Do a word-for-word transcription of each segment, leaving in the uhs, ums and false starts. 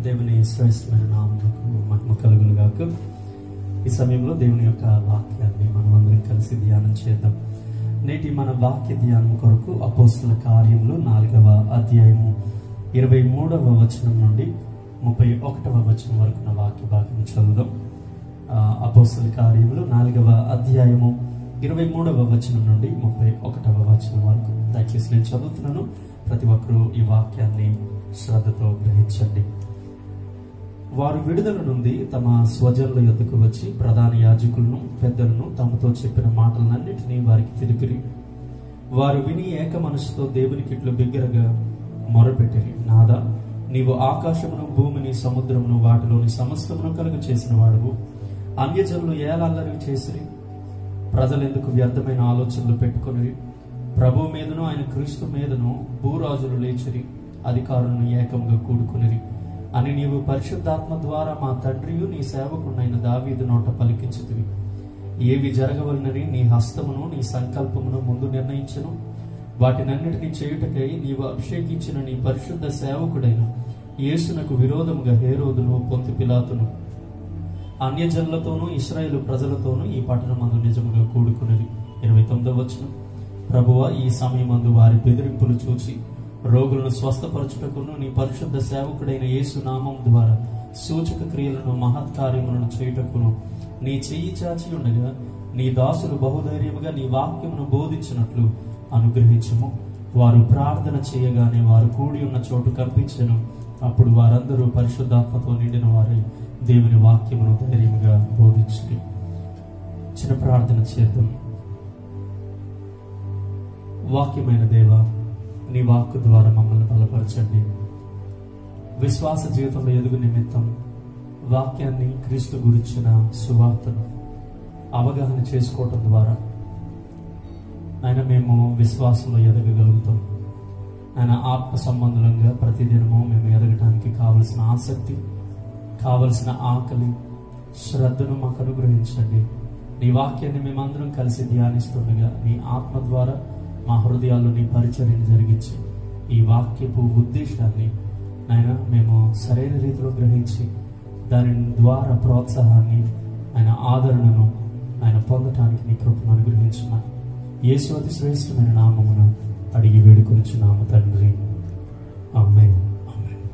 దేవుని శ్రేష్టమైన నామమునకు మహిమ కలుగును గాక. ఈ సమయంలో దేవుని యొక్క వాక్యాన్ని మనం అందరం కలిసి ధ్యానం చేద్దాం. నేటి మన వాక్య ధ్యానం కొరకు అపోస్తుల కార్యములు నాలుగవ అధ్యాయము ఇరవై మూడవ వచనం నుండి ముప్పై ఒకటవ వచనం వరకు నా వాక్య భాగం చదువుదాం. అపోస్తుల కార్యములు నాలుగవ అధ్యాయము ఇరవై మూడవ వచనం నుండి ముప్పై ఒకటవ వచనం వరకు దయచేసి నేను చదువుతున్నాను. ప్రతి ఒక్కరూ ఈ వాక్యాన్ని శ్రద్ధతో గ్రహించండి. వారు విడుదల నుండి తమ స్వజనుల యొద్దకు వచ్చి ప్రధాన యాజకులను పెద్దలను తమతో చెప్పిన మాటలన్నిటినీ వారికి తెలిపిరి. వారు విని ఏక మనసుతో దేవునికి ఇట్లు బిగ్గరగా మొరపెట్టిరి, నాదా, నీవు ఆకాశమును భూమిని సముద్రమును వాటిలోని సమస్తమును కలుగ చేసిన వాడువు. అన్యజనులు ఏలల్లరి చేసిరి, ప్రజలెందుకు వ్యర్థమైన ఆలోచనలు పెట్టుకుని ప్రభు మీదను ఆయన క్రీస్తు మీదను భూరాజులు లేచిరి, అధికారులను ఏకంగా కూడుకునిరి అని నీవు పరిశుద్ధాత్మ ద్వారా మా తండ్రియు నీ సేవకుడైన దావీదు నోట పలికించుతివి. ఏవి జరగవలనని నీ హస్తమును నీ సంకల్పమును ముందు నిర్ణయించను. వాటినన్నిటినీ చేయుటకై నీవు అభిషేకించిన నీ పరిశుద్ధ సేవకుడైన యేసునకు విరోధముగా హేరోదును పొంతి పిలాతును అన్యజనులతోనూ ఇశ్రాయేలు ప్రజలతోనూ ఈ పట్టణమందు నిజముగా కూడుకునిరి. ఇరవై తొమ్మిదవ వచనం. ప్రభువా, ఈ సమయమందు వారి బెదిరింపులు చూచి రోగులను స్వస్థపరచుటకును నీ పరిశుద్ధ సేవకుడైన యేసు నామం ద్వారా సూచక క్రియలను మహత్కార్యములను చేయుటకును నీ చెయ్యి చాచి ఉండగా నీ దాసులు బహుధైర్యముగా నీ వాక్యమును బోధించినట్లు అనుగ్రహించుము. వారు ప్రార్థన చేయగానే వారు కూడి ఉన్న చోటు కంపించెను. అప్పుడు వారందరూ పరిశుద్ధాత్మతో నిండిన వారై దేవుని వాక్యమును ధైర్యముగా బోధించుడి. చిన్న ప్రార్థన చేద్దాం. వాక్యమైన దేవ, నీ వాక్కు ద్వారా మమ్మల్ని బలపరచండి. విశ్వాస జీవితంలో ఎదుగు నిమిత్తం వాక్యాన్ని, క్రీస్తు గురించిన సువార్తను అవగాహన చేసుకోవటం ద్వారా ఆయన మేము విశ్వాసంలో ఎదగగలుగుతాం. ఆయన ఆత్మ సంబంధంగా ప్రతిదినము మేము ఎదగటానికి కావలసిన ఆసక్తి, కావలసిన ఆకలి, శ్రద్ధను మాకు అనుగ్రహించండి. నీ వాక్యాన్ని మేమందరం కలిసి ధ్యానిస్తుండగా నీ ఆత్మ ద్వారా మా హృదయాల్లో నీ పరిచర్యను జరిగించి ఈ వాక్యపు ఉద్దేశాన్ని ఆయన మేము సరైన రీతిలో గ్రహించి దాని ద్వారా ప్రోత్సాహాన్ని, ఆయన ఆదరణను ఆయన పొందటానికి నీ కృపను అనుగ్రహించున్నాను. యేసు అతి శ్రేష్టమైన నామమును అడిగి వేడుకొనుచున్నాము తండ్రి, ఆమేన్. ఆమేన్.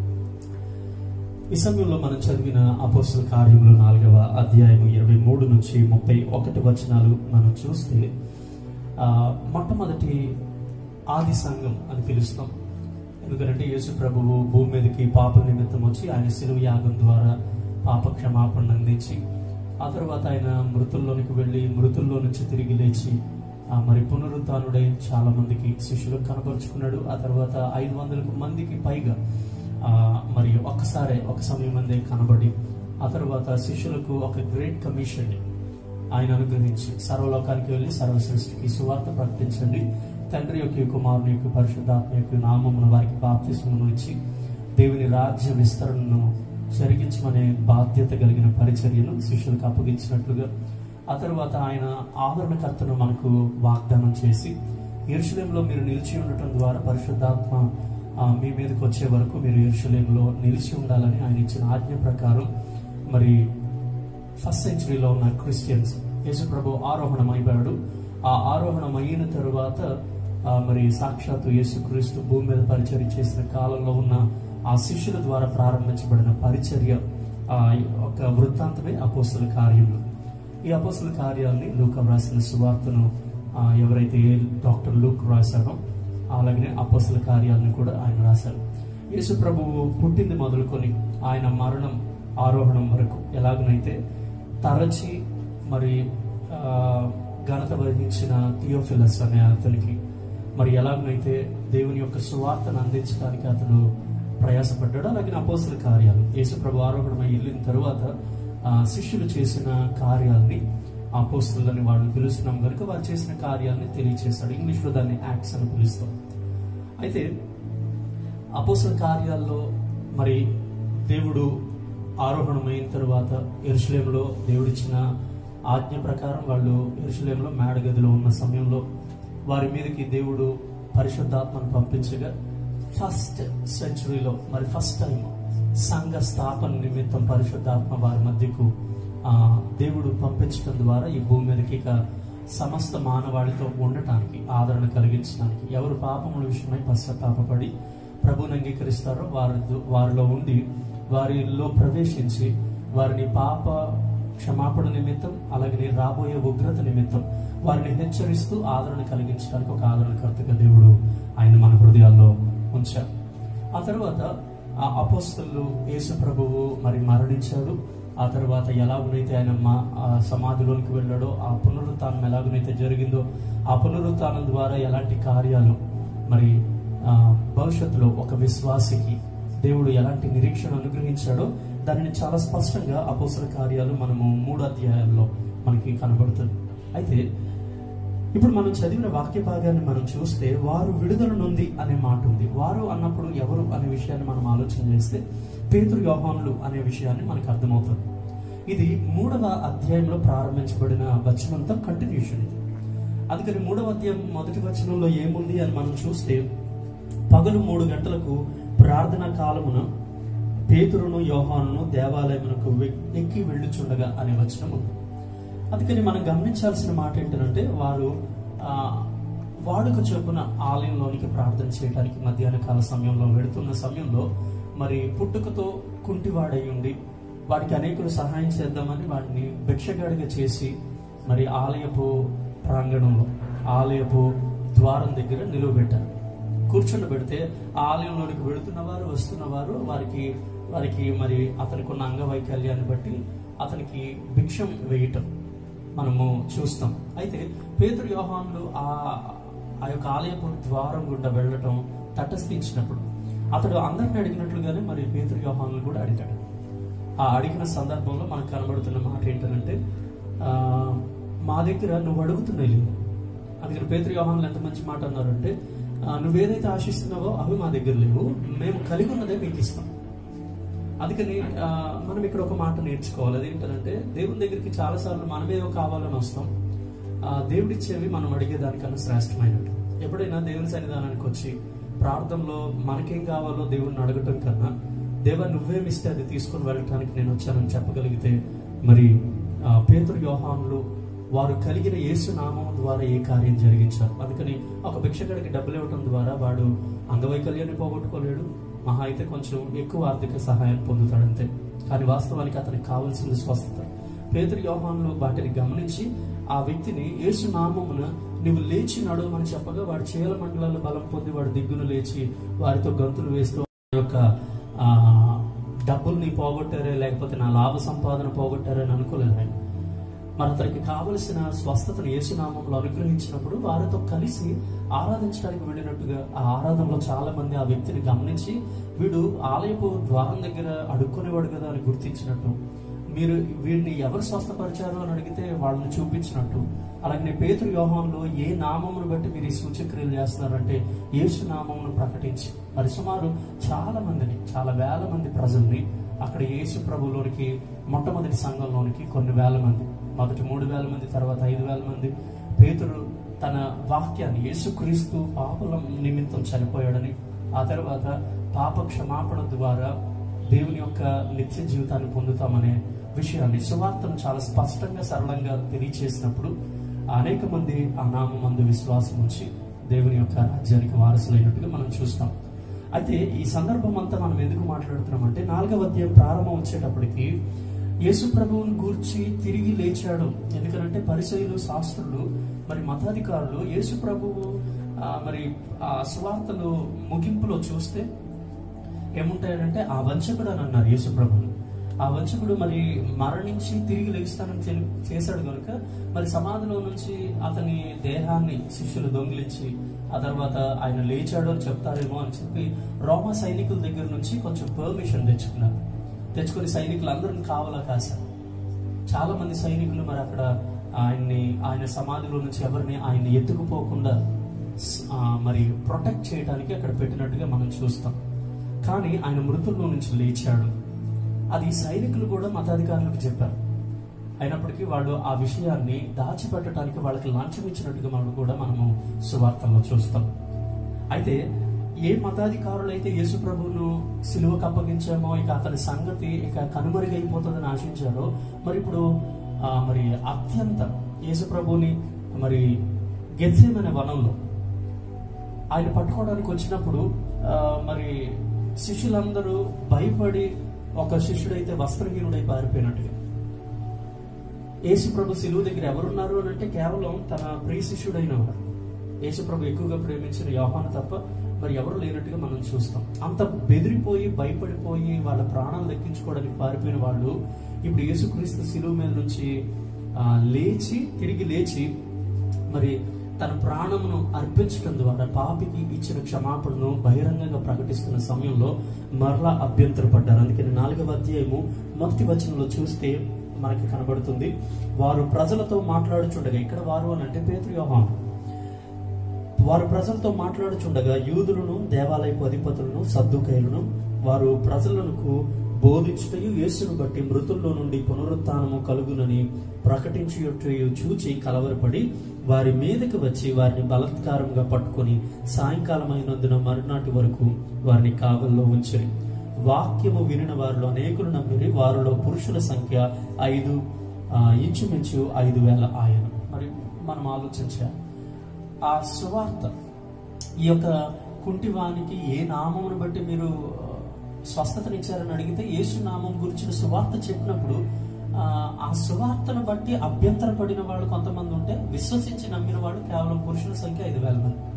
ఈ సమయంలో మనం చదివిన అపోస్తల కార్యములు నాలుగవ అధ్యాయము ఇరవై మూడు నుంచి ముప్పై ఒకటి వచనాలు మనం చూస్తే ఆ మొట్టమొదటి ఆది సంఘం అని పిలుస్తాం. ఎందుకంటే యేసు ప్రభువు భూమి మీదకి పాప నిమిత్తం వచ్చి ఆయన శిలువ యాగం ద్వారా పాప క్షమాపణ అందించి ఆ తర్వాత ఆయన మృతుల్లోనికి వెళ్ళి మృతుల్లో నుంచి తిరిగి లేచి ఆ మరి పునరుత్థానుడై చాలా మందికి శిష్యులకు కనపరుచుకున్నాడు. ఆ తర్వాత ఐదు వందలకు మందికి పైగా ఆ మరి ఒక్కసారే ఒక సమయం అందే కనబడి ఆ తర్వాత శిష్యులకు ఒక గ్రేట్ కమిషన్ ఆయన అనుగ్రహించి సర్వలోకానికి వెళ్ళి సర్వసృష్టికి సువార్త ప్రకటించండి, తండ్రి యొక్క కుమారుని యొక్క పరిశుద్ధాత్మ యొక్క నామమును వారికి బాప్తిస్మమును ఇచ్చి దేవుని రాజ్య విస్తరణను జరిగించమనే బాధ్యత కలిగిన పరిచర్యను శిష్యులకు అప్పగించినట్లుగా ఆ తర్వాత ఆయన ఆదరణకర్తను మనకు వాగ్దానం చేసి యెరూషలేములో మీరు నిలిచి ఉండటం ద్వారా పరిశుద్ధాత్మ మీ మీదకి వచ్చే వరకు మీరు యెరూషలేములో నిలిచి ఉండాలని ఆయన ఇచ్చిన ఆజ్ఞ ప్రకారం మరి ఫస్ట్ సెంచరీలో ఉన్న క్రిస్టియన్స్ యేసు ప్రభు ఆరోహణం అయిపోయాడు. ఆ ఆరోహణం అయిన తరువాత మరి సాక్షాత్తు యేసు క్రీస్తు భూమి మీద పరిచర్య చేసిన కాలంలో ఉన్న ఆ శిష్యుల ద్వారా ప్రారంభించబడిన పరిచర్య ఆ ఒక వృత్తాంతమే అపోస్తల కార్యములు. ఈ అపోస్తల కార్యాలని లూకా రాసిన సువార్తను ఎవరైతే డాక్టర్ లూక్ రాశారో అలాగనే అపోస్తల కార్యాలను కూడా ఆయన రాశారు. యేసు ప్రభువు పుట్టింది మొదలుకొని ఆయన మరణం ఆరోహణం వరకు ఎలాగనైతే తరచి మరి ఘనత వహించిన థియోఫిలస్ అనే అతనికి మరి ఎలాగనైతే దేవుని యొక్క సువార్తను అందించడానికి అతను ప్రయాసపడ్డాడు, అలాగే అపోస్తల కార్యాలు యేసు ప్రభు ఆరోహణమై వెళ్ళిన తరువాత శిష్యులు చేసిన కార్యాలని అపోస్తలులని వాళ్ళు పిలుస్తున్నాం కనుక వారు చేసిన కార్యాలని తెలియచేశాడు. ఇంగ్లీష్లో దాన్ని యాక్ట్స్ అని పిలుస్తాం. అయితే అపోస్తల కార్యాల్లో మరి దేవుడు ఆరోహణమైన తరువాత యెరూషలేములో దేవుడిచ్చిన ఆజ్ఞ ప్రకారం వాళ్ళు యెరూషలేములో మేడగదిలో ఉన్న సమయంలో వారి మీదకి దేవుడు పరిశుద్ధాత్మను పంపించగా ఫస్ట్ సెంచరీలో మరి ఫస్ట్ టైం సంఘ స్థాపన నిమిత్తం పరిశుద్ధాత్మ వారి మధ్యకు ఆ దేవుడు పంపించడం ద్వారా ఈ భూమి మీదకి ఇక సమస్త మానవాళితో ఉండటానికి, ఆదరణ కలిగించడానికి, ఎవరు పాపముల విషయమై పశ్చాత్తాపపడి ప్రభువుని అంగీకరిస్తారో వారి వారిలో ఉండి వారిలో ప్రవేశించి వారిని పాప క్షమాపణ నిమిత్తం అలాగే రాబోయే ఉగ్రత నిమిత్తం వారిని హెచ్చరిస్తూ ఆదరణ కలిగించడానికి ఒక ఆదరణకర్తగా దేవుడు ఆయన మన హృదయాల్లో ఉంచారు. ఆ తర్వాత ఆ అపోస్తలు యేసు ప్రభువు మరి మరణించాడు. ఆ తర్వాత ఎలాగునైతే ఆయన మా సమాధిలోనికి వెళ్ళాడో, ఆ పునరుత్థానం ఎలాగునైతే జరిగిందో, ఆ పునరుత్థానం ద్వారా ఎలాంటి కార్యాలు మరి భవిష్యత్తులో ఒక విశ్వాసికి దేవుడు ఎలాంటి నిరీక్షణ అనుగ్రహించాడో దానిని చాలా స్పష్టంగా అపోస్తల కార్యాలు మనము మూడు అధ్యాయాల్లో మనకి కనబడుతుంది. అయితే ఇప్పుడు మనం చదివిన వాక్య భాగాన్ని మనం చూస్తే వారు విడుదల నొంది అనే మాట ఉంది. వారు అన్నప్పుడు ఎవరు అనే విషయాన్ని మనం ఆలోచన చేస్తే పేతురు యోహానులు అనే విషయాన్ని మనకు అర్థమవుతుంది. ఇది మూడవ అధ్యాయంలో ప్రారంభించబడిన వచనంతో కంటిన్యూషన్ ఇది. అందుకని మూడవ అధ్యాయం మొదటి వచనంలో ఏముంది అని మనం చూస్తే, పగలు మూడు గంటలకు ప్రార్థనా కాలమున పేతురును యోహానును దేవాలయమునకు ఎక్కి వెళ్ళుచుండగా అనే వచనం ఉంది. అందుకని మనం గమనించాల్సిన మాట ఏంటంటే, వారు ఆ వాడుక చొప్పున ఆలయంలోనికి ప్రార్థన చేయడానికి మధ్యాహ్న కాల సమయంలో వెళుతున్న సమయంలో మరి పుట్టుకతో కుంటివాడై ఉండి వాడికి అనేకులు సహాయం చేద్దామని వాడిని భిక్షగాడిగా చేసి మరి ఆలయపు ప్రాంగణంలో ఆలయపు ద్వారం దగ్గర నిలువబెట్టారు. కూర్చుండ పెడితే ఆలయంలోనికి వెళుతున్న వారు వస్తున్న వారు వారికి వారికి మరి అతనికి ఉన్న అంగవైకల్యాన్ని బట్టి అతనికి భిక్షం వేయటం మనము చూస్తాం. అయితే పేతురు యోహానులు ఆ ఆ యొక్క ఆలయపు ద్వారం గుండా వెళ్ళటం తటస్థించినప్పుడు అతడు అందరిని అడిగినట్లుగానే మరి పేతురు యోహానులు కూడా అడిగాడు. ఆ అడిగిన సందర్భంలో మనకు కనబడుతున్న మాట ఏంటంటే, ఆ మా దగ్గర నువ్వు అడుగుతున్నాయి లేవు. అందుకని పేతురు యోహానులు ఎంత మంచి మాట అన్నారంటే, నువ్వేదైతే ఆశిస్తున్నావో అవి మా దగ్గర లేవు, మేము కలిగి ఉన్నదే మీకు ఇస్తాం. అందుకని ఆ మనం ఇక్కడ ఒక మాట నేర్చుకోవాలి. అదేంటంటే, దేవుని దగ్గరికి చాలా సార్లు మనమేదో కావాలని వస్తాం. ఆ దేవుడిచ్చేవి మనం అడిగేదానికన్నా శ్రేష్టమైనట్టు. ఎప్పుడైనా దేవుని సన్నిధానానికి వచ్చి ప్రార్థనలో మనకేం కావాలో దేవుడిని అడగటం కన్నా, దేవా నువ్వేమిస్తే అది తీసుకుని వెళ్ళటానికి నేను వచ్చానని చెప్పగలిగితే, మరి పేతురు యోహానులు వారు కలిగిన యేసు నామం ద్వారా ఏ కార్యం జరిగించారు. అందుకని ఒక భిక్షగాడికి డబ్బులు ఇవ్వడం ద్వారా వాడు అంగవైకల్యాన్ని పోగొట్టుకోలేడు, మహా అయితే కొంచెం ఎక్కువ ఆర్థిక సహాయం పొందుతాడంతే. కానీ వాస్తవానికి అతనికి కావాల్సింది స్వస్థత. పేతురు యోహానులు వాటిని గమనించి ఆ వ్యక్తిని యేసు నామమున నువ్వు లేచి నడవమని చెప్పగా వాడు చీల మండలాల్లో బలం పొంది వాడు దిగ్గును లేచి వారితో గంతులు వేస్తూ యొక్క ఆ డబ్బుల్ని పోగొట్టారే, లేకపోతే నా లాభ సంపాదన పోగొట్టారే అని అనుకోలేదు ఆయన. మరి అతనికి కావలసిన స్వస్థతను యేసునామంలో అనుగ్రహించినప్పుడు వారితో కలిసి ఆరాధించడానికి వెళ్ళినట్టుగా ఆ ఆరాధనలో చాలా మంది ఆ వ్యక్తిని గమనించి, వీడు ఆలయపు ద్వారం దగ్గర అడుక్కునేవాడు కదా అని గుర్తించినట్టు, మీరు వీడిని ఎవరు స్వస్థపరిచారు అని అడిగితే వాళ్ళని చూపించినట్టు, అలాగే పేతురు యోహానులు ఏ నామమును బట్టి మీరు ఈ సూచక్రియలు చేస్తున్నారంటే యేసు నామమును ప్రకటించి మరి సుమారు చాలా మందిని, చాలా వేల మంది ప్రజల్ని అక్కడ యేసు ప్రభులోనికి మొట్టమొదటి సంఘంలోనికి కొన్ని వేల మంది, మొదటి మూడు వేల మంది, తర్వాత ఐదు వేల మంది పేతురు తన వాక్యాన్ని యేసుక్రీస్తు పాపల నిమిత్తం చనిపోయాడని, ఆ తర్వాత పాప క్షమాపణ ద్వారా దేవుని యొక్క నిత్య జీవితాన్ని పొందుతామనే విషయాన్ని సువార్తను చాలా స్పష్టంగా సరళంగా తెలియచేసినప్పుడు అనేక మంది ఆ నామందు విశ్వాసం ఉంచి దేవుని యొక్క రాజ్యానికి వారసులైనట్టుగా మనం చూస్తాం. అయితే ఈ సందర్భం అంతా మనం ఎందుకు మాట్లాడుతున్నామంటే, నాలుగవ అధ్యాయం ప్రారంభం వచ్చేటప్పటికి యేసు ప్రభువుని గూర్చి తిరిగి లేచాడు. ఎందుకంటే పరిసయ్యులు, శాస్త్రులు, మరి మతాధికారులు యేసు ప్రభువు మరి ఆ సువార్తలు ముగింపులో చూస్తే ఏముంటాయంటే, ఆ వంచకుడు అని అన్నారు యేసు ప్రభువుని. ఆ వంచకుడు మరి మరణించి తిరిగి లేస్తానని చేశాడు కనుక మరి సమాధిలో నుంచి అతని దేహాన్ని శిష్యులు దొంగిలించి ఆ తర్వాత ఆయన లేచాడు అని చెప్తారేమో అని చెప్పి రోమా సైనికుల దగ్గర నుంచి కొంచెం పర్మిషన్ తెచ్చుకున్నారు. తెచ్చుకుని సైనికులు అందరిని కావలా కాశారు. చాలా మంది సైనికులు మరి అక్కడ ఆయన్ని ఆయన సమాధిలో నుంచి ఎవరిని ఆయన్ని ఎత్తుకుపోకుండా మరి ప్రొటెక్ట్ చేయడానికి అక్కడ పెట్టినట్టుగా మనం చూస్తాం. కానీ ఆయన మృతుల్లో నుంచి లేచాడు. అది సైనికులు కూడా మతాధికారులకు చెప్పారు. అయినప్పటికీ వాళ్ళు ఆ విషయాన్ని దాచిపెట్టడానికి వాళ్ళకి లంచం ఇచ్చినట్టుగా మనం కూడా మనము సువార్తల్లో చూస్తాం. అయితే ఏ మతాధికారులు అయితే యేసు ప్రభువును సిలువకు అప్పగించామో ఇక అతని సంగతి ఇక కనుమరుగైపోతుందని ఆశించారో, మరి ఇప్పుడు ఆ మరి అత్యంత యేసు ప్రభువుని మరి గెత్సేమనే వనంలో ఆయన పట్టుకోవడానికి వచ్చినప్పుడు ఆ మరి శిష్యులందరూ భయపడి ఒక శిష్యుడైతే వస్త్రహీనుడై పారిపోయినట్టుగా, యేసు ప్రభు సిలువ దగ్గర ఎవరున్నారు అని అంటే కేవలం తన ప్రియ శిష్యుడైన వారు, యేసు ప్రభు ఎక్కువగా ప్రేమించిన యోహాను తప్ప మరి ఎవరు లేనట్టుగా మనం చూస్తాం. అంత బెదిరిపోయి భయపడిపోయి వాళ్ళ ప్రాణాలు దక్కించుకోవడానికి పారిపోయిన వాళ్ళు ఇప్పుడు యేసుక్రీస్తు సిలువ మీద నుంచి ఆ లేచి తిరిగి లేచి మరి తన ప్రాణమును అర్పించడం ద్వారా పాపికి ఇచ్చిన క్షమాపణను బహిరంగంగా ప్రకటిస్తున్న సమయంలో మరలా అభ్యంతరపడ్డారు. అందుకని నాలుగవ అధ్యాయము మొదటి వచనంలో చూస్తే మనకి కనబడుతుంది, వారు ప్రజలతో మాట్లాడుచుండగా, ఇక్కడ వారు అని అంటే పేతురు యోహాను, వారు ప్రజలతో మాట్లాడుచుండగా యూదులను దేవాలయపు అధిపతులను సద్దుకైలను వారు ప్రజలకు బోధించుటయు యేసును బట్టి మృతుల్లో నుండి పునరుత్థానము కలుగునని ప్రకటించుటయు చూచి కలవరపడి వారి మీదకి వచ్చి వారిని బలాత్కారంగా పట్టుకొని సాయంకాలం అయినందున మరునాటి వరకు వారిని కావల్లో ఉంచిరి. వాక్యము వినిన వారిలో అనేకులు నమ్మిరి. వారిలో పురుషుల సంఖ్య ఐదు ఇంచుమించు ఐదు వేల ఆయన. మరి మనం ఆలోచించాలి, ఆ సువార్త ఈ యొక్క కుంటివానికి ఏ నామమును బట్టి మీరు స్వస్థతనిచ్చారని అడిగితే యేసు నామం గురించిన సువార్త చెప్పినప్పుడు ఆ సువార్తను బట్టి అభ్యంతరపడిన వాళ్ళు కొంతమంది ఉంటే విశ్వసించి నమ్మిన వాళ్ళు కేవలం పురుషుల సంఖ్య ఐదు వేల మంది.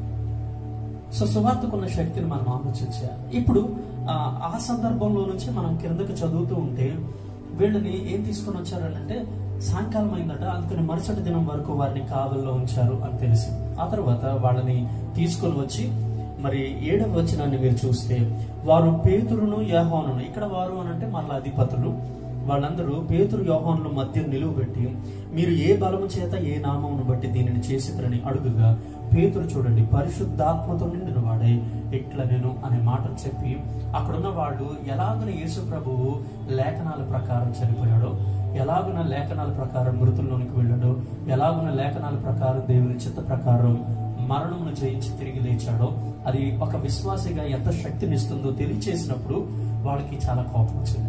సో సువార్తకున్న శక్తిని మనం ఆలోచించాలి. ఇప్పుడు ఆ సందర్భంలో నుంచి మనం కిందకి చదువుతూ ఉంటే వీళ్ళని ఏం తీసుకొని వచ్చారనంటే సాయంకాలం అయిందట, అందుకని మరుసటి దినం వరకు వారిని కావల్లో ఉంచారు అని తెలిసి ఆ తర్వాత వాళ్ళని తీసుకొని వచ్చి మరి ఏడవ వచనాన్ని మీరు చూస్తే వారు పేతురును యోహానును, ఇక్కడ వారు అని అంటే మళ్ళీ అధిపతులు, వాళ్ళందరూ పేతురు యోహానుల మధ్య నిలువబెట్టి మీరు ఏ బలము చేత ఏ నామమును బట్టి దీనిని చేసిద్రని అడుగుగా పేతురు చూడండి పరిశుద్ధాత్మతో నిండిన వాడే ఇట్లా నేను అనే మాటలు చెప్పి అక్కడున్న వాళ్ళు ఎలాగున యేసు ప్రభువు లేఖనాల ప్రకారం చనిపోయాడో, ఎలాగున లేఖనాల ప్రకారం మృతుల్లోనికి వెళ్ళాడో, ఎలాగున లేఖనాల ప్రకారం దేవుని చిత్త ప్రకారం మరణమును జయించి తిరిగి లేచాడో, అది ఒక విశ్వాసిగా ఎంత శక్తినిస్తుందో తెలియచేసినప్పుడు వాళ్ళకి చాలా కోపం వచ్చింది.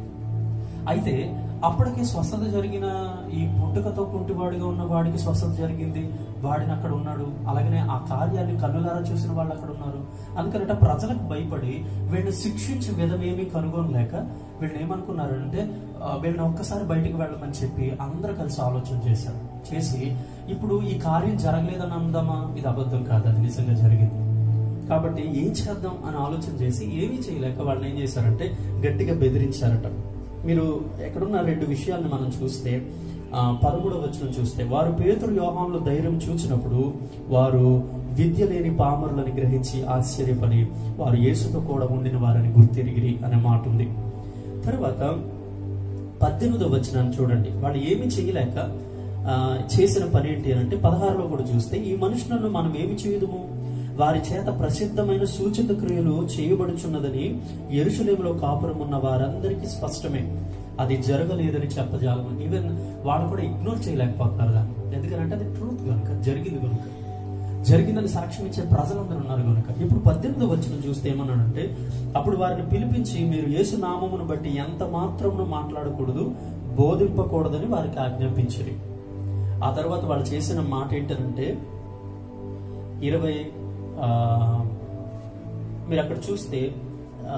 అయితే అప్పటికే స్వస్థత జరిగిన ఈ పుట్టుకతో కుంటివాడిగా ఉన్న వాడికి స్వస్థత జరిగింది, వాడిని అక్కడ ఉన్నాడు, అలాగనే ఆ కార్యాన్ని కన్నులారా చూసిన వాళ్ళు అక్కడ ఉన్నారు. అందుకనట ప్రజలకు భయపడి వీళ్ళని శిక్షించే విధమేమీ కనుగొనలేక వీళ్ళు ఏమనుకున్నారంటే వీళ్ళని ఒక్కసారి బయటికి వెళ్ళమని చెప్పి అందరూ కలిసి ఆలోచన చేశారు. చేసి ఇప్పుడు ఈ కార్యం జరగలేదని అందామా, ఇది అబద్ధం కాదు, అది నిజంగా జరిగింది కాబట్టి ఏం చేద్దాం అని ఆలోచన చేసి ఏమీ చేయలేక వాళ్ళని ఏం చేశారంటే గట్టిగా బెదిరించారట. మీరు ఎక్కడున్న రెండు విషయాలను మనం చూస్తే ఆ పదమూడవ వచనం చూస్తే వారు పేతురు యోహానుల ధైర్యం చూచినప్పుడు వారు విద్య లేని పామరులని గ్రహించి ఆశ్చర్యపడి వారు యేసుతో కూడా ఉండిన వారిని గుర్తిరిగిరి అనే మాట ఉంది. తర్వాత పద్దెనిమిదవ వచనాన్ని చూడండి, వాళ్ళు ఏమి చేయలేక ఆ చేసిన పని ఏంటి అంటే పదహారులో కూడా చూస్తే ఈ మనుషులను మనం ఏమి చేయదుము, వారి చేత ప్రసిద్ధమైన సూచక క్రియలు చేయబడుచున్నదని యెరూషలేములో కాపురం ఉన్న వారందరికీ స్పష్టమే, అది జరగలేదని చెప్పజాలము. ఈవెన్ వాళ్ళు కూడా ఇగ్నోర్ చేయలేకపోతున్నారు దాన్ని, ఎందుకంటే అది ట్రూత్ కనుక, జరిగింది కనుక, జరిగిందని సాక్ష్యం ఇచ్చే ప్రజలందరూ ఉన్నారు కనుక. ఇప్పుడు పద్దెనిమిదో వచనం చూస్తే ఏమన్నాడంటే అప్పుడు వారిని పిలిపించి మీరు యేసు నామమును బట్టి ఎంత మాత్రమును మాట్లాడకూడదు, బోధింపకూడదని వారికి ఆజ్ఞాపించిరి. ఆ తర్వాత వాళ్ళు చేసిన మాట ఏంటంటే ఇరవై ఆ మీరు అక్కడ చూస్తే ఆ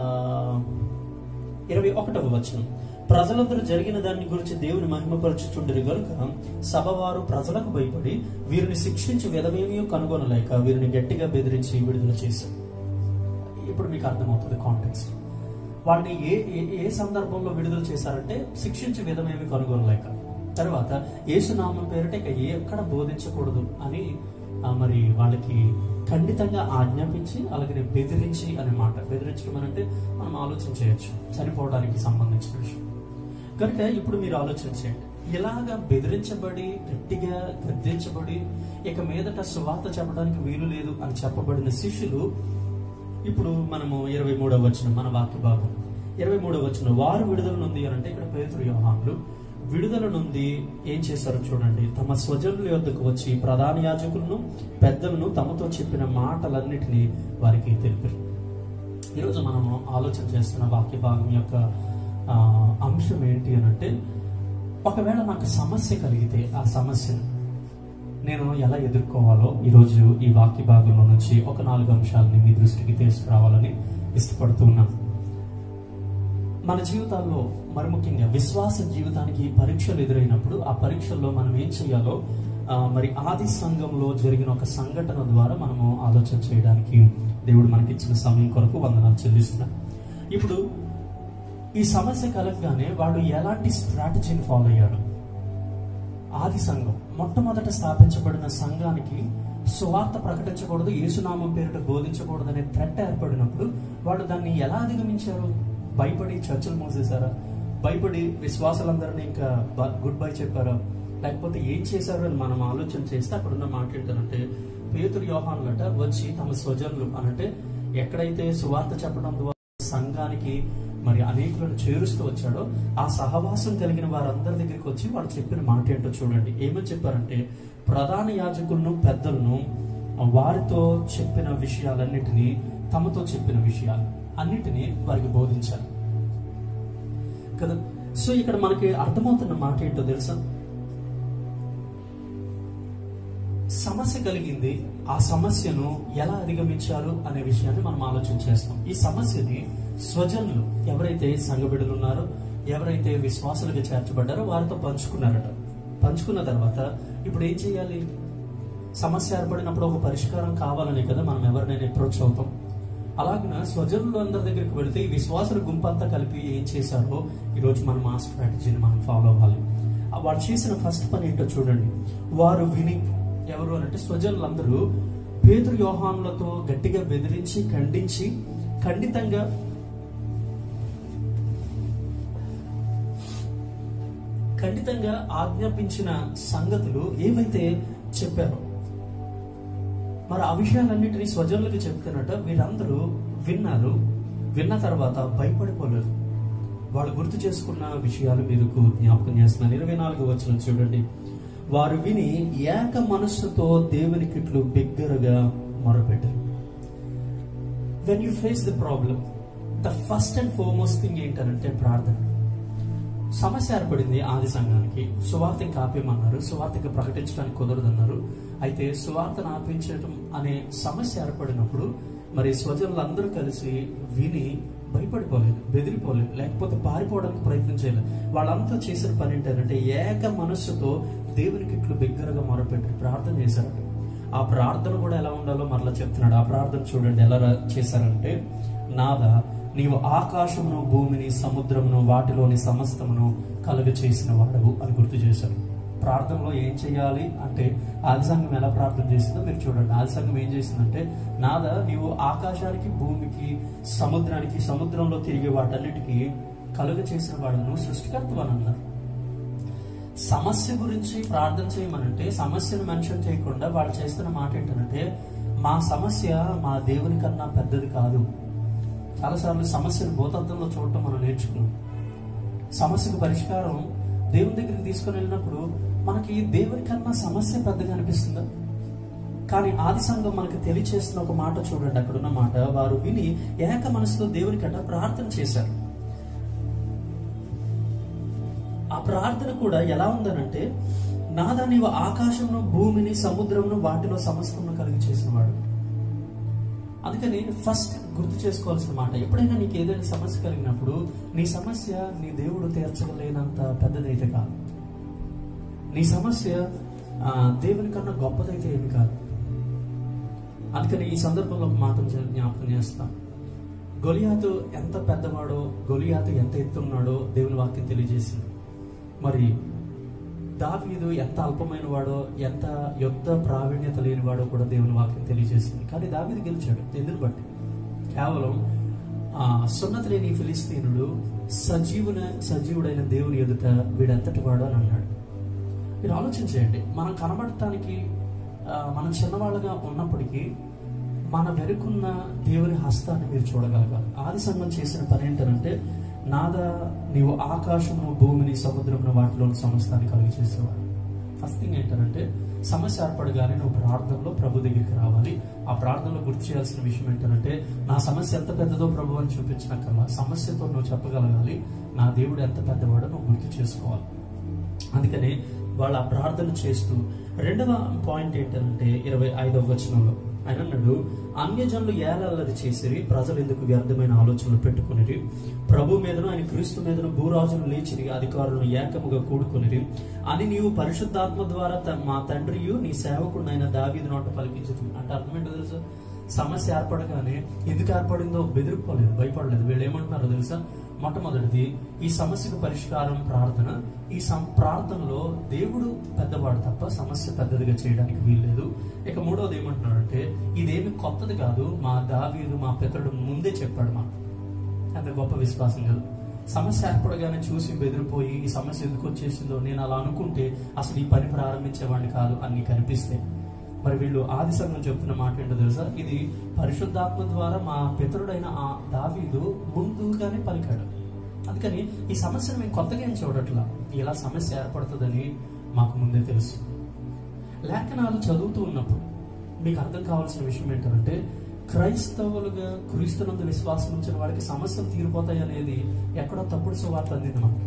ఇరవై ఒకటవ వచనం ప్రజలందరూ జరిగిన దాని గురించి దేవుని మహిమపరచుచుండరు గనుక సభవారు ప్రజలకు భయపడి వీరిని శిక్షించి విధమేమీ కనుగొనలేక వీరిని గట్టిగా బెదిరించి విడుదల చేశారు. ఇప్పుడు మీకు అర్థమవుతుంది కాంటెక్స్ట్. వాళ్ళని ఏ ఏ సందర్భంలో విడుదల చేశారంటే శిక్షించి విధమేమీ కనుగొనలేక, తర్వాత యేసునామం పేరిట ఇక ఎక్కడ బోధించకూడదు అని మరి వాళ్ళకి ఖండితంగా ఆజ్ఞాపించి అలాగే బెదిరించి అనే మాట. బెదిరించడం అని అంటే మనం ఆలోచన చేయొచ్చు, చనిపోవడానికి సంబంధించిన విషయం కనుక. ఇప్పుడు మీరు ఆలోచించండి, ఇలాగా బెదిరించబడి గట్టిగా గద్దించబడి ఇక మీదట సువార్త చెప్పడానికి వీలు లేదు అని చెప్పబడిన శిష్యులు ఇప్పుడు మనము ఇరవై మూడవ వచనం మన వాక్య భాగం ఇరవై మూడవ వచనం వారు విడుదల నుండి అంటే ఇక్కడ పేతురు యోహానులు విడుదల నుండి ఏం చేశారో చూడండి. తమ స్వజనుల యొద్దకు వచ్చి ప్రధాన యాజకులను పెద్దలను తమతో చెప్పిన మాటలన్నిటినీ వారికి తెలిపారు. ఈరోజు మనము ఆలోచన చేస్తున్న వాక్య భాగం యొక్క అంశం ఏంటి అని అంటే, ఒకవేళ నాకు సమస్య కలిగితే ఆ సమస్యను నేను ఎలా ఎదుర్కోవాలో ఈరోజు ఈ వాక్య భాగంలో నుంచి ఒక నాలుగు అంశాలని మీ దృష్టికి తీసుకురావాలని ఇష్టపడుతూ ఉన్నాను. మన జీవితాల్లో మరి ముఖ్యంగా విశ్వాస జీవితానికి పరీక్షలు ఎదురైనప్పుడు ఆ పరీక్షల్లో మనం ఏం చేయాలో మరి ఆది సంఘంలో జరిగిన ఒక సంఘటన ద్వారా మనము ఆలోచన చేయడానికి దేవుడు మనకి ఇచ్చిన సమయం కొరకు వందనాలు చెల్లిస్తున్నాం. ఇప్పుడు ఈ సమస్య కలగగానే వాడు ఎలాంటి స్ట్రాటజీని ఫాలో అయ్యాడు? ఆది సంఘం మొట్టమొదట స్థాపించబడిన సంఘానికి సువార్త ప్రకటించకూడదు, యేసునామం పేరిట బోధించకూడదు అనే థ్రెట్ ఏర్పడినప్పుడు వాళ్ళు దాన్ని ఎలా అధిగమించారు? భయపడి చర్చలు మూసేశారా? భయపడి విశ్వాసాలందరినీ ఇంకా గుడ్ బై చెప్పారా? లేకపోతే ఏం చేశారు అని మనం ఆలోచన చేస్తే అక్కడ ఉన్న మాట ఏంటంటే, పేతురు యోహానులట వచ్చి తమ స్వజనులు అనంటే ఎక్కడైతే సువార్త చెప్పడం ద్వారా సంఘానికి మరి అనేకులను చేరుస్తూ వచ్చాడో ఆ సహవాసం కలిగిన వారందరి దగ్గరికి వచ్చి వాళ్ళు చెప్పిన మాట ఏంటో చూడండి. ఏమని చెప్పారంటే, ప్రధాన యాజకులను పెద్దలను వారితో చెప్పిన విషయాలన్నిటినీ తమతో చెప్పిన విషయాలు అన్నిటినీ వారికి బోధించారు కదా. సో ఇక్కడ మనకి అర్థమవుతున్న మాట ఏంటో తెలుసా? సమస్య కలిగింది, ఆ సమస్యను ఎలా అధిగమించారు అనే విషయాన్ని మనం ఆలోచన చేస్తాం. ఈ సమస్యని స్వజనులు ఎవరైతే సంఘ బిడ్డలు ఉన్నారో, ఎవరైతే విశ్వాసులుగా చేర్చబడ్డారో వారితో పంచుకున్నారట. పంచుకున్న తర్వాత ఇప్పుడు ఏం చేయాలి? సమస్య ఏర్పడినప్పుడు ఒక పరిష్కారం కావాలని కదా మనం ఎవరినైనా అప్రోచ్ అవుతాం. అలాగే స్వజనులు అందరి దగ్గరికి వెళితే ఈ విశ్వాసుల గుంపంతా కలిపి ఏం చేశారో ఈరోజు మనం ఆ స్ట్రాటజీని మనం ఫాలో అవ్వాలి. వాడు చేసిన ఫస్ట్ పని ఏంటో చూడండి. వారు విని, ఎవరు అంటే స్వజనులందరూ పేతురు యోహానులతో గట్టిగా బెదిరించి ఖండించి ఖండితంగా ఖండితంగా ఆజ్ఞాపించిన సంగతులు ఏవైతే చెప్పారో మరి ఆ విషయాలన్నింటినీ స్వజనులకు చెప్తున్నట్టు వీళ్ళందరూ విన్నారు. విన్న తర్వాత భయపడిపోలేదు. వాళ్ళు గుర్తు చేసుకున్న విషయాలు మీకు జ్ఞాపకం చేస్తున్నారు. ఇరవై నాలుగు వచనం చూడండి. వారు విని ఏక మనస్సుతో దేవునికి ఇట్లు బిగ్గరగా మొరపెట్టారు. When you face the problem, the first and foremost thing ఏంటంటే ప్రార్థన. సమస్య ఏర్పడింది ఆది సంఘానికి. సువార్తని ఆపేయమన్నారు, సువార్తకి ప్రకటించడానికి కుదరదన్నారు. అయితే సువార్తను ఆపించడం అనే సమస్య ఏర్పడినప్పుడు మరి స్వజనులందరూ కలిసి విని భయపడిపోలేదు, బెదిరిపోలేదు, లేకపోతే పారిపోవడానికి ప్రయత్నం చేయలేదు. వాళ్ళంతా చేసిన పని ఏంటంటే ఏక మనస్సుతో దేవునికి ఇట్లు బిగ్గరగా మొరపెట్టి ప్రార్థన చేశారట. ఆ ప్రార్థన కూడా ఎలా ఉండాలో మరలా చెప్తున్నాడు. ఆ ప్రార్థన చూడండి ఎలా చేశారంటే, నాదా నీవు ఆకాశమును భూమిని సముద్రమును వాటిలోని సమస్తమును కలుగ చేసిన వాడవు అని గుర్తు చేశారు. ప్రార్థనలో ఏం చేయాలి అంటే ఆది సంఘం ఎలా ప్రార్థన చేసిందో మీరు చూడండి. ఆది సంఘం ఏం చేసిందంటే, నాదా నీవు ఆకాశానికి భూమికి సముద్రానికి సముద్రంలో తిరిగే వాటన్నిటికీ కలుగ చేసిన వాడును సృష్టికర్తవు అని అన్నారు. సమస్య గురించి ప్రార్థన చేయమనంటే సమస్యను మెన్షన్ చేయకుండా వాళ్ళు చేస్తున్న మాట ఏంటంటే, మా సమస్య మా దేవుని కన్నా పెద్దది కాదు. చాలాసార్లు సమస్యను భూతత్వంలో చూడటం మనం నేర్చుకున్నాం. సమస్యకు పరిష్కారం దేవుని దగ్గరికి తీసుకుని వెళ్ళినప్పుడు మనకి దేవుని కన్నా సమస్య పెద్దగా అనిపిస్తుందా? కానీ ఆది సంఘం మనకి తెలియచేస్తున్న ఒక మాట చూడండి. అక్కడున్న మాట, వారు విని ఏక మనసుతో దేవుని కన్నా ప్రార్థన చేశారు. ఆ ప్రార్థన కూడా ఎలా ఉందనంటే, నాదా నీవు ఆకాశమును భూమిని సముద్రమును వాటిలో సమస్తమును కలిగి చేసిన వాడు. అందుకని ఫస్ట్ గుర్తు చేసుకోవాల్సిన మాట, ఎప్పుడైనా నీకు ఏదైనా సమస్య కలిగినప్పుడు నీ సమస్య నీ దేవుడు తీర్చలేనంత పెద్దదైతే కాదు, నీ సమస్య దేవుని కన్నా గొప్పదైతే ఏమి కాదు. అందుకని ఈ సందర్భంలో ఒక మాట జ్ఞాపకం చేస్తాం. గొలియాతు ఎంత పెద్దవాడో, గొలియాతు ఎంత ఎత్తున్నాడో దేవుని వాక్యం తెలియజేసింది. మరి దావీదు ఎంత అల్పమైన వాడో, ఎంత యుద్ధ ప్రావీణ్యత లేనివాడో కూడా దేవుని వాక్యం తెలియజేసింది. కానీ దావీదు గెలిచాడు. ఎందుని బట్టి? కేవలం ఆ సున్నతి లేని ఫిలిస్తీనుడు సజీవున సజీవుడైన దేవుని ఎదుట వీడంతటి వాడు అని అన్నాడు. మీరు ఆలోచన చేయండి. మనం కనబడటానికి మనం చిన్నవాళ్ళగా ఉన్నప్పటికీ మన వెనుకున్న దేవుని హస్తాన్ని మీరు చూడగలగాలి. ఆది సంఘం చేసిన పని ఏంటంటే, నాదా నీవు ఆకాశమును భూమిని సముద్రమును వాటిలోని సమస్తాన్ని కలిగి చేసేవాడు. ఫస్ట్ థింగ్ ఏంటంటే సమస్య ఏర్పడగానే నువ్వు ప్రార్థనలో ప్రభు దగ్గరికి రావాలి. ఆ ప్రార్థనలో గుర్తు చేయాల్సిన విషయం ఏంటంటే నా సమస్య ఎంత పెద్దదో ప్రభు అని చూపించినక్కల్లా సమస్యతో నువ్వు చెప్పగలగాలి నా దేవుడు ఎంత పెద్దవాడో నువ్వు గుర్తు చేసుకోవాలి. అందుకని వాళ్ళు ఆ ప్రార్థన చేస్తూ రెండవ పాయింట్ ఏంటంటే ఇరవై ఐదవ వచనంలో ఆయన అన్నాడు, అన్యజనులు ఏలల్లది చేసిరి, ప్రజలు ఎందుకు వ్యర్థమైన ఆలోచనలు పెట్టుకునిరి, ప్రభు మీదను ఆయన క్రీస్తు మీదను భూరాజును లేచిరి, అధికారులను ఏకముగా కూడుకునిరి అని నీవు పరిశుద్ధాత్మ ద్వారా మా తండ్రియు నీ సేవకుడినైన దావీదు నోట పలికించుతుంది. అంటే అర్థం ఏంటో తెలుసా? సమస్య ఏర్పడగానే ఎందుకు ఏర్పడిందో బెదిరిపోలేదు, భయపడలేదు. వీళ్ళు ఏమంటున్నారో తెలుసా? మొట్టమొదటిది ఈ సమస్యకు పరిష్కారం ప్రార్థన. ఈ ప్రార్థనలో దేవుడు పెద్దవాడు తప్ప సమస్య పెద్దదిగా చేయడానికి వీల్లేదు. ఇక మూడవది ఏమంటున్నాడంటే ఇదేమి కొత్తది కాదు, మా దావీదు మా పితరుడు ముందే చెప్పాడు. మా అంత గొప్ప విశ్వాసం కాదు. సమస్య ఏర్పడగానే చూసి బెదిరిపోయి ఈ సమస్య ఎందుకు వచ్చేసిందో నేను అలా అనుకుంటే అసలు ఈ పని ప్రారంభించేవాడిని కాదు అని నీకు అనిపిస్తే, మరి వీళ్ళు ఆది సంఘం చెప్తున్న మాట ఏంటో తెలుసా? ఇది పరిశుద్ధాత్మ ద్వారా మా పితరుడైన ఆ దావీదు ముందుగానే పలికాడు. అందుకని ఈ సమస్యను మేము కొత్తగా ఏం చూడట్లా, ఇలా సమస్య ఏర్పడుతుందని మాకు ముందే తెలుసు. లేఖనాలు చదువుతూ ఉన్నప్పుడు మీకు అర్థం కావాల్సిన విషయం ఏంటంటే క్రైస్తవులుగా క్రీస్తునందు విశ్వాసం ఉంచిన వాడికి సమస్యలు తీరిపోతాయి అనేది ఎక్కడో తప్పుడు సువార్త అందింది మనకి.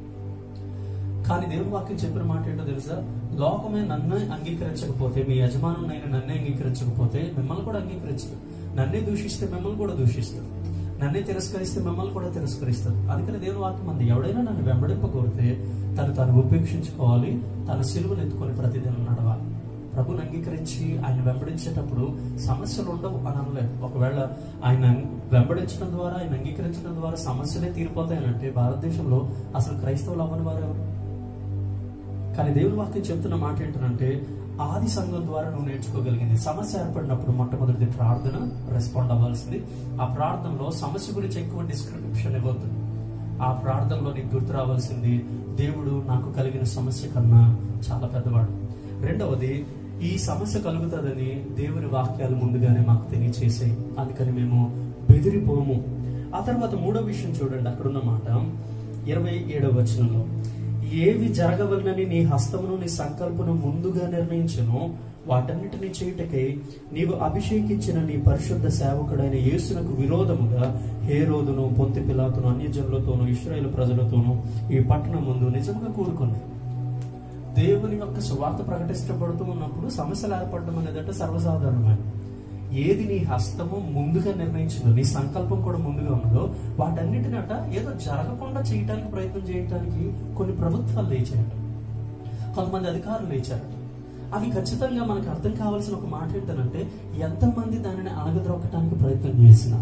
కానీ దేవుని వాక్యం చెప్పిన మాట ఏంటో తెలుసా? లోకమే నన్ను అంగీకరించకపోతే, మీ యజమానునైనా నన్నే అంగీకరించకపోతే మిమ్మల్ని కూడా అంగీకరించదు. నన్నే దూషిస్తే మిమ్మల్ని కూడా దూషిస్తారు, నన్నే తిరస్కరిస్తే మిమ్మల్ని కూడా తిరస్కరిస్తారు. అందుకని దేవుని వాక్యం అంది, ఎవడైనా నన్ను వెంబడింపకూరితే తను తను ఉపేక్షించుకోవాలి, తన సిలువను ఎత్తుకొని ప్రతిదినం నడవాలి. ప్రభుని అంగీకరించి ఆయన వెంబడించేటప్పుడు సమస్యలు ఉండవు అని అనలేదు. ఒకవేళ ఆయన వెంబడించడం ద్వారా, ఆయన అంగీకరించడం ద్వారా సమస్యలే తీరిపోతాయనంటే భారతదేశంలో అసలు క్రైస్తవులు అవ్వని వారు ఎవరు? కానీ దేవుని వాక్యం చెప్తున్న మాట ఏంటంటే ఆది సంఘం ద్వారా నువ్వు నేర్చుకోగలిగింది. సమస్య ఏర్పడినప్పుడు మొట్టమొదటిది ప్రార్థన, రెస్పాండ్ అవ్వాల్సింది. ఆ ప్రార్థనలో సమస్య గురించి ఎక్కువ డిస్క్రిప్షన్ ఇవ్వద్దు. ఆ ప్రార్థనలో నీకు గుర్తు రావాల్సింది దేవుడు నాకు కలిగిన సమస్య కన్నా చాలా పెద్దవాడు. రెండవది, ఈ సమస్య కలుగుతుందని దేవుని వాక్యాలు ముందుగానే మాకు తెలియచేసాయి, అందుకని మేము బెదిరిపోము. ఆ తర్వాత మూడో విషయం చూడండి, అక్కడున్న మాట ఇరవై ఏడవ వచనంలో, ఏవి జరగవలనని నీ హస్తమును నీ సంకల్పను ముందుగా నిర్ణయించును వాటన్నిటిని చేయుటకై నీవు అభిషేకించిన నీ పరిశుద్ధ సేవకుడైన యేసునకు విరోధముగా హేరోదును, పొంతి పిలాతును, అన్యజనులతోనూ ఇశ్రాయేలు ప్రజలతోనూ ఈ పట్టణం ముందు నిజంగా కూడుకున్నాయి. దేవుని యొక్క సువార్త ప్రకటించబడుతూ ఉన్నప్పుడు సమస్యలు ఏర్పడడం అనేదంటే సర్వసాధారణమైన. ఏది నీ హస్తము ముందుగా నిర్ణయించిందో, నీ సంకల్పం కూడా ముందుగా ఉన్నదో వాటన్నిటినట ఏదో జరగకుండా చేయడానికి ప్రయత్నం చేయడానికి కొన్ని ప్రభుత్వాలు లేచాయట, కొంతమంది అధికారులు లేచారట. అవి ఖచ్చితంగా మనకు అర్థం కావాల్సిన ఒక మాట ఏంటంటే ఎంతమంది దానిని అణగద్రొక్కడానికి ప్రయత్నం చేసినా,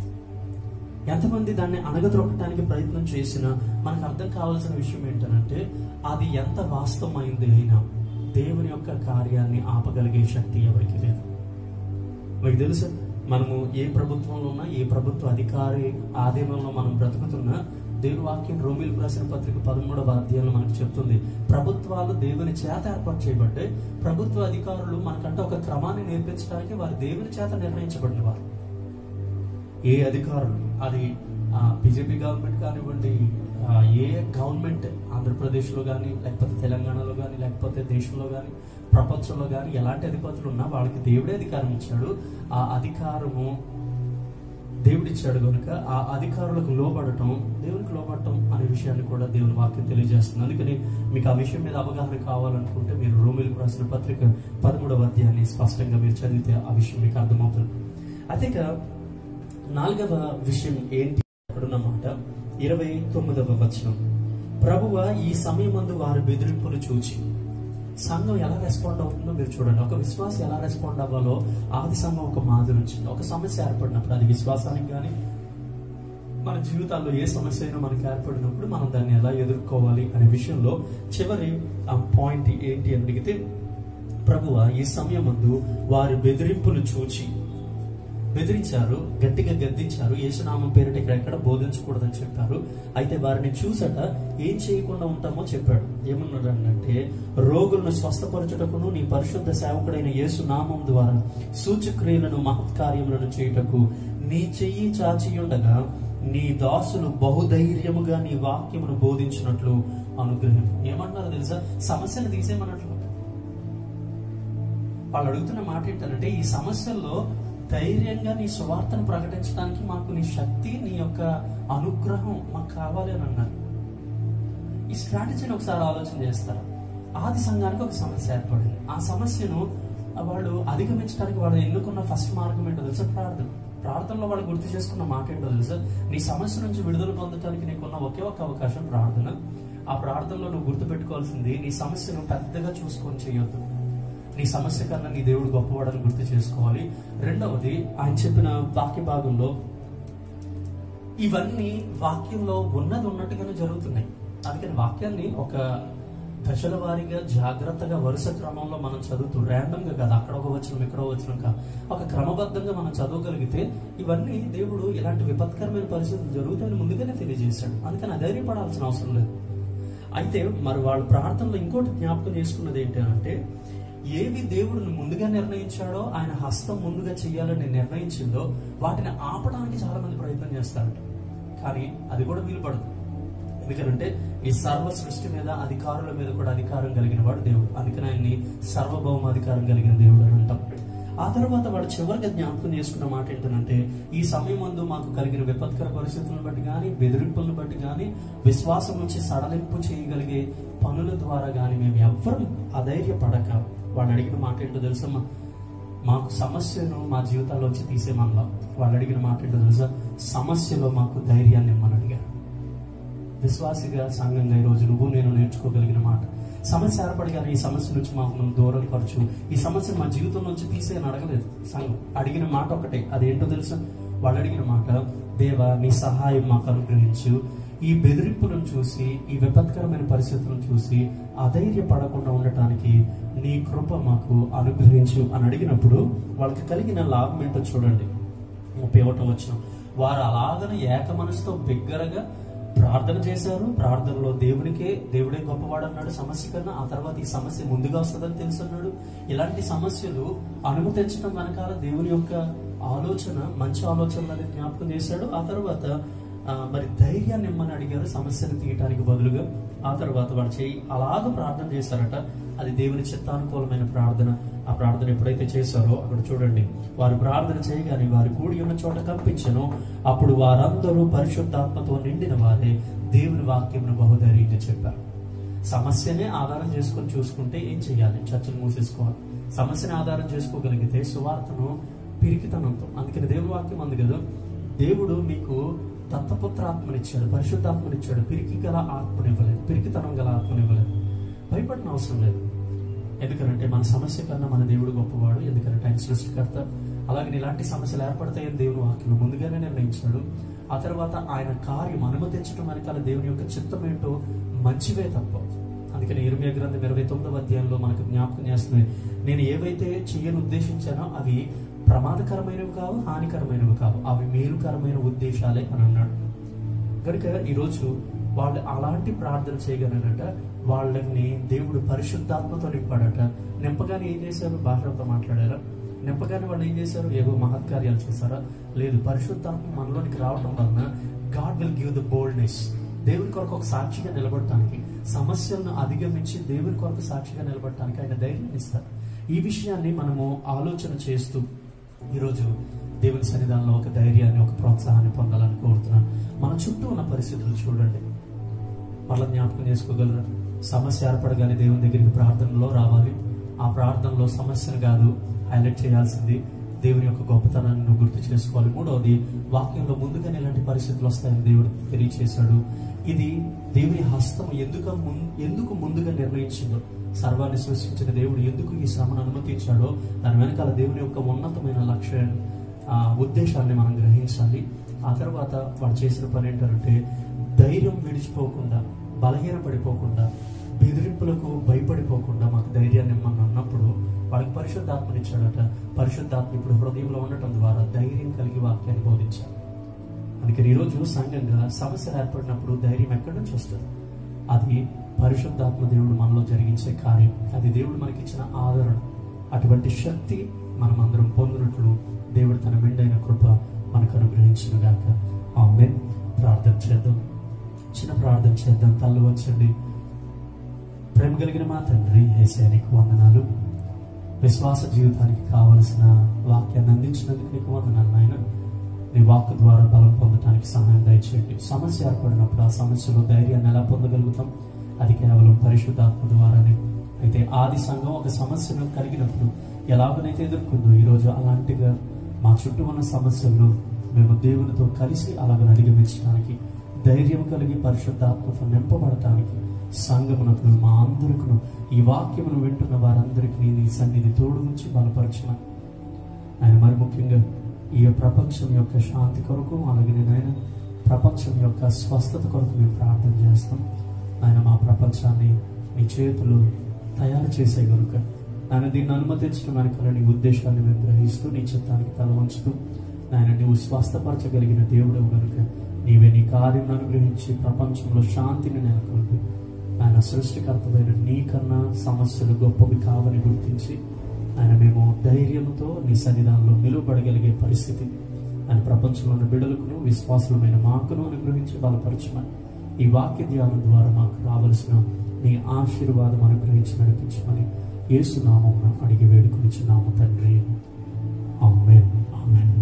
ఎంతమంది దాన్ని అణగద్రొక్కడానికి ప్రయత్నం చేసినా మనకు అర్థం కావాల్సిన విషయం ఏంటంటే అది ఎంత వాస్తవమైంది అయినా దేవుని యొక్క కార్యాన్ని ఆపగలిగే శక్తి ఎవరికి లేదు. మీకు తెలుసు, మనము ఏ ప్రభుత్వంలో ఉన్నా, ఏ ప్రభుత్వ అధికారి ఆధీనంలో మనం బ్రతుకుతున్నా, దేవుని వాక్యం రోమీయులకు రాసిన పత్రిక పదమూడవ అధ్యాయంలో మనకు చెప్తుంది, ప్రభుత్వాలు దేవుని చేత ఏర్పాటు చేయబడ్డాయి. ప్రభుత్వ అధికారులు మనకంటే ఒక క్రమాన్ని నేర్పించడానికి వారు దేవుని చేత నిర్ణయించబడిన వారు. ఏ అధికారులు, అది బీజేపీ గవర్నమెంట్ కానివ్వండి, ఏ గవర్నమెంట్ ఆంధ్రప్రదేశ్లో కానీ, లేకపోతే తెలంగాణలో కానీ, లేకపోతే దేశంలో కానీ, ప్రపంచంలో కానీ ఎలాంటి అధిపతులు ఉన్నా వాళ్ళకి దేవుడే అధికారం ఇచ్చాడు. ఆ అధికారము దేవుడిచ్చాడు కనుక ఆ అధికారులకు లోబడటం, దేవునికి లోబడటం అనే విషయాన్ని కూడా దేవుని వాక్యం తెలియజేస్తుంది. అందుకని మీకు ఆ విషయం మీద అవగాహన కావాలనుకుంటే మీరు రోమీయులకు రాసిన పత్రిక పదమూడవ అధ్యాయాన్ని స్పష్టంగా మీరు చదివితే ఆ విషయం మీకు అర్థమవుతుంది. అయితే నాలుగవ విషయం ఏంటి అక్కడున్నమాట, ఇరవై తొమ్మిదవ వచనం, ప్రభువ ఈ సమయమందు వారి బెదిరింపులు చూచి. సంఘం ఎలా రెస్పాండ్ అవుతుందో మీరు చూడండి. ఒక విశ్వాసం ఎలా రెస్పాండ్ అవ్వాలో ఆది సంఘం ఒక మాదిరి వచ్చింది. ఒక సమస్య ఏర్పడినప్పుడు, అది విశ్వాసానికి కానీ మన జీవితాల్లో ఏ సమస్య అయినా మనకు ఏర్పడినప్పుడు మనం దాన్ని ఎలా ఎదుర్కోవాలి అనే విషయంలో చివరి ఆ పాయింట్ ఏంటి అని అడిగితే, ప్రభువ ఈ సమయమందు వారి బెదిరింపులు చూచి. బెదిరించారు, గట్టిగా గద్దించారు, యేసునామం పేరిట ఇక్కడ ఎక్కడ బోధించకూడదని చెప్పారు. అయితే వారిని చూసట ఏం చేయకుండా ఉంటామో చెప్పాడు. ఏమన్నాడు అంటే, రోగులను స్వస్థపరచుటకును నీ పరిశుద్ధ సేవకుడైన యేసునామం ద్వారా సూచక్రియలను మహత్కార్యములను చేయుటకు నీ చెయ్యి చాచి ఉండగా నీ దాసులు బహుధైర్యముగా నీ వాక్యమును బోధించినట్లు అనుగ్రహం. ఏమంటున్నారు తెలుసా? సమస్యను తీసేయమన్నట్లు. వాళ్ళు అడుగుతున్న మాట ఏంటంటే, ఈ సమస్యల్లో ధైర్యంగా నీ సువార్తను ప్రకటించడానికి మాకు నీ శక్తి, నీ యొక్క అనుగ్రహం మాకు కావాలి అని అన్నారు. ఈ స్ట్రాటజీని ఒకసారి ఆలోచన చేస్తారా? ఆది సంఘానికి ఒక సమస్య ఏర్పడింది. ఆ సమస్యను వాళ్ళు అధిగమించడానికి వాళ్ళు ఎన్నుకున్న ఫస్ట్ మార్గం ఏంటో తెలుసా? ప్రార్థన. ప్రార్థనలో వాళ్ళు గుర్తు చేసుకున్న మాట ఏంటో తెలుసా? నీ సమస్య నుంచి విడుదల పొందడానికి నీకున్న ఒకే ఒక అవకాశం ప్రార్థన. ఆ ప్రార్థనలో నువ్వు గుర్తు పెట్టుకోవాల్సింది, నీ సమస్యను పెద్దగా చూసుకొని చేయొద్దు. నీ సమస్య కన్నా నీ దేవుడు గొప్పవాడని గుర్తు చేసుకోవాలి. రెండవది, ఆయన చెప్పిన వాక్య భాగంలో ఇవన్నీ వాక్యంలో ఉన్నది ఉన్నట్టుగానే జరుగుతున్నాయి. అందుకని వాక్యాన్ని ఒక దశల వారీగా జాగ్రత్తగా వరుస క్రమంలో మనం చదువుతూ, ర్యాండమ్ గా కాదు, అక్కడ ఒక వచనం ఇక్కడ వచనం కాదు, ఒక క్రమబద్ధంగా మనం చదవగలిగితే ఇవన్నీ దేవుడు ఇలాంటి విపత్కరమైన పరిస్థితులు జరుగుతాయని ముందుగానే తెలియజేశాడు. అందుకని అధైర్యపడాల్సిన అవసరం లేదు. అయితే మరి వాళ్ళు ప్రార్థనలో ఇంకోటి జ్ఞాపకం చేసుకున్నది ఏంటంటే, ఏవి దేవుడిని ముందుగా నిర్ణయించాడో, ఆయన హస్తం ముందుగా చెయ్యాలని నిర్ణయించిందో వాటిని ఆపడానికి చాలా మంది ప్రయత్నం చేస్తారట. కానీ అది కూడా వీలు పడదు. ఎందుకంటే ఈ సర్వ సృష్టి మీద, అధికారుల మీద కూడా అధికారం కలిగిన వాడు దేవుడు. అందుకని ఆయన్ని సర్వభౌమ అధికారం కలిగిన దేవుడు అని అంటాం. ఆ తర్వాత వాడు చివరిగా జ్ఞాపకం చేసుకున్న మాట ఏంటంటే, ఈ సమయం ముందు మాకు కలిగిన విపత్కర పరిస్థితులను బట్టి కానీ, బెదిరింపులను బట్టి కానీ, విశ్వాసం నుంచి సడలింపు చేయగలిగే పనుల ద్వారా కానీ మేము ఎవ్వరూ అధైర్యపడక, వాడు అడిగిన మాట ఏంటో తెలుసమ్మా? మాకు సమస్యను మా జీవితాల్లోంచి తీసేమన్నా. వాళ్ళు అడిగిన మాట ఏంటో తెలుసా? సమస్యలో మాకు ధైర్యాన్ని ఇమ్మని అడిగారు. విశ్వాసిగా, సంఘంగా ఈరోజు నువ్వు నేను నేర్చుకోగలిగిన మాట, సమస్య ఏర్పడగానే ఈ సమస్య నుంచి మాకు నువ్వు దూరం పరచు, ఈ సమస్య మా జీవితం నుంచి తీసేయని అడగలేదు సంఘం. అడిగిన మాట ఒకటే, అదేంటో తెలుసా? వాళ్ళు అడిగిన మాట, దేవా నీ సహాయం మాకు అనుగ్రహించు, ఈ బెదిరింపులను చూసి, ఈ విపత్కరమైన పరిస్థితులను చూసి అధైర్యపడకుండా ఉండటానికి నీ కృప మాకు అనుగ్రహించు అని అడిగినప్పుడు వాళ్ళకి కలిగిన లాభం ఏంటో చూడండి. ముప్పై ఒకటో వచనం, వారు అలాగనే ఏక మనసుతో బిగ్గరగా ప్రార్థన చేశారు. ప్రార్థనలో దేవునికే దేవుడే గొప్పవాడు అన్నాడు సమస్య కన్నా. ఆ తర్వాత ఈ సమస్య ముందుగా వస్తుందని తెలుసున్నాడు. ఇలాంటి సమస్యలు అనుమతించడం వెనకాల దేవుని యొక్క ఆలోచన, మంచి ఆలోచనలని జ్ఞాపకం చేశాడు. ఆ తర్వాత మరి ధైర్యాన్ని ఇమ్మని అడిగారు సమస్యను తీయటానికి బదులుగా. ఆ తర్వాత వాడు చేయి అలాగ ప్రార్థన చేశారట. అది దేవుని చిత్తానుకూలమైన ప్రార్థన. ఆ ప్రార్థన ఎప్పుడైతే చేశారో అక్కడ చూడండి, వారు ప్రార్థన చేయగానే వారు కూడి ఉన్న చోట కంపించెను. అప్పుడు వారందరూ పరిశుద్ధాత్మతో నిండిన వారే దేవుని వాక్యమును బహుధైర్యంగా చెప్పారు. సమస్యనే ఆధారం చేసుకొని చూసుకుంటే ఏం చెయ్యాలి? చర్చలు మూసేసుకోవాలి. సమస్యని ఆధారం చేసుకోగలిగితే సువార్తను పిరికితనంతో, అందుకని దేవుని వాక్యం అంది కదా, దేవుడు మీకు దత్తపుత్ర ఆత్మనిచ్చాడు, పరిశుద్ధాత్మనిచ్చాడు, పిరికి గల ఆత్మనివ్వలేదు, పిరికితనం గల ఆత్మనివ్వలేదు. భయపడిన అవసరం లేదు. ఎందుకంటే మన సమస్య కన్నా మన దేవుడు గొప్పవాడు. ఎందుకంటే ఆయన సృష్టికర్త. అలాగే ఇలాంటి సమస్యలు ఏర్పడతాయని దేవుని వాక్యం ముందుగానే నిర్ణయించాడు. ఆ తర్వాత ఆయన కార్యం అనుమతించడం వెనకాల దేవుని యొక్క చిత్తం ఏంటో మంచివే తప్ప. అందుకని ఇర్మియా గ్రంథం ఇరవై తొమ్మిదవ అధ్యాయంలో మనకు జ్ఞాపకం చేస్తుంది, నేను ఏవైతే చేయని ఉద్దేశించానో అవి ప్రమాదకరమైనవి కావు, హానికరమైనవి కావు, అవి మేలుకరమైన ఉద్దేశాలే అని అన్నాడు. కనుక ఈరోజు వాళ్ళు అలాంటి ప్రార్థన చేయగలనట. వాళ్ళని దేవుడు పరిశుద్ధాత్మతో నింపాడట. నింపగానే ఏం చేశారు? భాషలతో మాట్లాడారా? నింపగానే వాళ్ళు ఏం చేశారు? ఏవో మహత్కార్యాలు చేశారా? లేదు. పరిశుద్ధాత్మ మనలోనికి రావటం వలన God will give the boldness. దేవుని కొరకు ఒక సాక్షిగా నిలబడటానికి, సమస్యలను అధిగమించి దేవుని కొరకు సాక్షిగా నిలబడటానికి ఆయన ధైర్యం ఇస్తారు. ఈ విషయాన్ని మనము ఆలోచన చేస్తూ ఈరోజు దేవుని సన్నిధానంలో ఒక ధైర్యాన్ని, ఒక ప్రోత్సాహాన్ని పొందాలని కోరుతున్నాను. మన చుట్టూ ఉన్న పరిస్థితులు చూడండి, మళ్ళీ జ్ఞాపకం చేసుకోగలరా? సమస్య ఏర్పడగానే దేవుని దగ్గరికి ప్రార్థనలో రావాలి. ఆ ప్రార్థనలో సమస్యను కాదు హైలైట్ చేయాల్సింది, దేవుని యొక్క గొప్పతనాన్ని నువ్వు గుర్తు చేసుకోవాలి. మూడవది, వాక్యంలో ముందుగానే ఇలాంటి పరిస్థితులు వస్తాయని దేవుడు తెలియచేశాడు. ఇది దేవుని హస్తం ఎందుకు ఎందుకు ముందుగా నిర్ణయించిందో, సర్వాన్ని సృష్టించిన దేవుడు ఎందుకు ఈ శ్రమను అనుమతించాడో దాని వెనకాల దేవుని యొక్క ఉన్నతమైన లక్ష్య ఉద్దేశాన్ని మనం గ్రహించాలి. ఆ తర్వాత వాడు చేసిన పని ఏంటంటే, ధైర్యం విడిచిపోకుండా, బలహీన పడిపోకుండా, బెదిరింపులకు భయపడిపోకుండా మాకు ధైర్యాన్ని ఇమ్మని అన్నప్పుడు వాడికి పరిశుద్ధాత్మనిచ్చాడట. పరిశుద్ధాత్మ ఇప్పుడు హృదయంలో ఉండటం ద్వారా ధైర్యం కలిగి వాక్యాన్ని బోధించాడు. అందుకని ఈరోజు సంఘంగా సమస్యలు ఏర్పడినప్పుడు ధైర్యం ఎక్కడి నుంచి వస్తుంది? అది పరిశుద్ధాత్మ దేవుడు మనలో జరిగించే కార్యం. అది దేవుడు మనకిచ్చిన ఆదరణ. అటువంటి శక్తి మనం అందరం పొందినట్లు దేవుడు తన మెండైన కృప మనకు అనుగ్రహించును గాక. ఆమేన్. ప్రార్థన చేద్దాం. చిన్న ప్రార్థన చేద్దాం. తల్లు వంచండి. ప్రేమ కలిగిన మా తండ్రి, యేసయ్య నీకు వందనాలు. విశ్వాస జీవితానికి కావలసిన వాక్యాన్ని అందించినందుకు నీకు వందనాలు నాయన. నీ వాక్కు ద్వారా బలం పొందడానికి సహాయం దయచేయండి. సమస్య ఏర్పడినప్పుడు ఆ సమస్యలో ధైర్యాన్ని ఎలా పొందగలుగుతాం? అది కేవలం పరిశుద్ధాత్మ ద్వారానే. అయితే ఆది సంఘం ఒక సమస్యను కలిగినప్పుడు ఎలాగనైతే ఎదుర్కొందో, ఈరోజు అలాంటిగా మా చుట్టూ ఉన్న సమస్యలను మేము దేవునితో కలిసి అలాగ అధిగమించడానికి, ధైర్యం కలిగి పరిశుద్ధాత్మతో నింపబడటానికి సంఘమునకు మా అందరికీ ఈ వాక్యమును వింటున్న వారందరికీ నీ సన్నిధి తోడు నుంచి బలపరచమని ఆయన, మరి ముఖ్యంగా ఈ ప్రపంచం యొక్క శాంతి కొరకు, అలాగే ఆయన ప్రపంచం యొక్క స్వస్థత కొరకు మేము ప్రార్థన చేస్తాం. ఆయన మా ప్రపంచాన్ని నీ చేతులు తయారు చేసే కనుక ఆయన దీన్ని అనుమతించడం వెనకాల నీ ఉద్దేశాన్ని మేము గ్రహిస్తూ నీ చిత్తానికి తల వంచుతూ ఆయన నువ్వు స్వస్థపరచగలిగిన దేవుడు కనుక నీవే నీ కార్యం అనుగ్రహించి ప్రపంచంలో శాంతిని నెలకొల్పి ఆయన సృష్టికర్తమైన నీకన్నా సమస్యలు గొప్పవి కావని గుర్తించి ఆయన మేము ధైర్యంతో నీ సన్నిధానంలో నిలువబడగలిగే పరిస్థితి ఆయన ప్రపంచంలోని బిడ్డలకును విశ్వాసులమైన మాకును అనుగ్రహించి బలపరచమని, ఈ వాక్య ధ్యానం ద్వారా మాకు రావలసిన నీ ఆశీర్వాదం అనుగ్రహించి నడిపించమని యేసు నామమున అడిగి వేడుకొనిచున్నాము తండ్రి. ఆమేన్. ఆమేన్.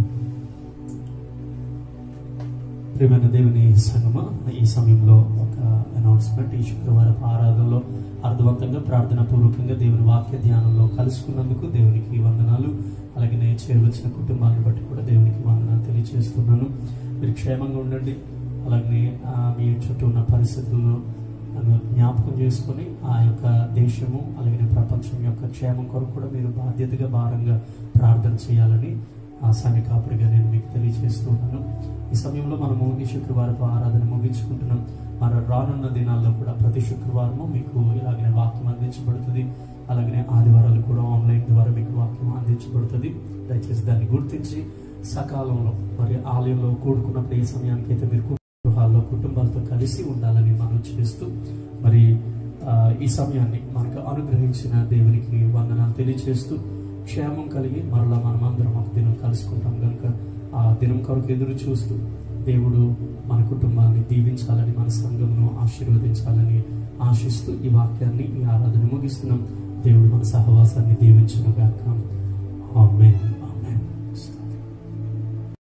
ప్రియమైన దేవుని సంగమా, ఈ సమయంలో ఒక అనౌన్స్మెంట్. ఈ శుక్రవారం ఆరాధనలో అర్థవంతంగా ప్రార్థనా పూర్వకంగా దేవుని వాక్య ధ్యానంలో కలుసుకున్నందుకు దేవునికి వందనాలు. అలాగే నేను చేరవచ్చిన కుటుంబాలను బట్టి కూడా దేవునికి వందనాలు తెలియజేస్తున్నాను. మీరు క్షేమంగా ఉండండి. అలాగే మీ చుట్టూ ఉన్న పరిస్థితులను జ్ఞాపకం చేసుకుని ఆ యొక్క దేశము అలాగే ప్రపంచం యొక్క క్షేమం కొరకు కూడా మీరు బాధ్యతగా భారంగా ప్రార్థన చేయాలని ఆ సంఘ కాపుడిగా నేను మీకు తెలియజేస్తున్నాను. ఈ సమయంలో మనము ఈ శుక్రవారపు ఆరాధన ముగించుకుంటున్నాం. మన రానున్న దినాల్లో కూడా ప్రతి శుక్రవారము మీకు ఇలాగనే వాక్యం అందించబడుతుంది. అలాగనే ఆదివారాలు కూడా ఆన్లైన్ ద్వారా మీకు వాక్యం అందించబడుతుంది. దయచేసి దాన్ని గుర్తించి సకాలంలో మరి ఆలయంలో కూడుకున్నప్పుడు ఏ సమయానికి అయితే మీరు గృహాల్లో కుటుంబాలతో కలిసి ఉండాలని మనం చేస్తూ మరి ఈ సమయాన్ని మనకు అనుగ్రహించిన దేవునికి వందనాలు తెలియజేస్తూ క్షేమం కలిగి మరలా మనం అందరం ఒక దినం కలుసుకుంటాం కనుక ఆ దినం కొరకు ఎదురు చూస్తూ దేవుడు మన కుటుంబాన్ని దీవించాలని, మన సంఘమును ఆశీర్వదించాలని ఆశిస్తూ ఈ వాక్యాన్ని, ఈ ఆరాధన ముగిస్తున్నాం. దేవుడు మన సహవాసాన్ని దీవించును గాక. ఆమేన్.